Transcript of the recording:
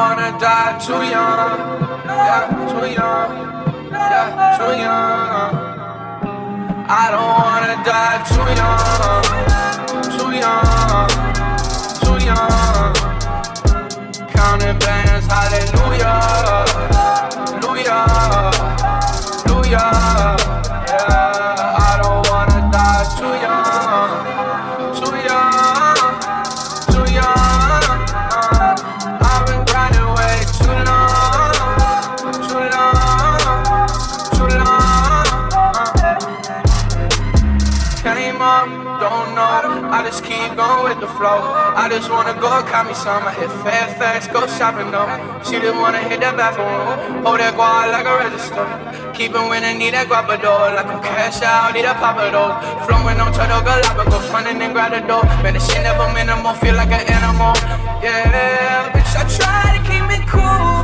wanna die too young. Yeah, too young. Yeah, too young. I don't wanna die too young. Too young. Too young. Counting bands, hallelujah. Hallelujah. Hallelujah. Yeah, I don't wanna die too young. Too young. Too young. I've been grinding way too long. Too long. Too long. Came up, don't know. I just keep going with the flow. I just wanna go call me some. I hit Fairfax, go shopping though. She didn't wanna hit that bathroom. Hold that guard like a register. Keep it winning, need that guapador. Like I'm cash out, need a papador. Flowing on Turtle Galapagos, running and grab the door. Man, this shit never minimal, feel like an animal. Yeah, bitch, I try to keep it cool.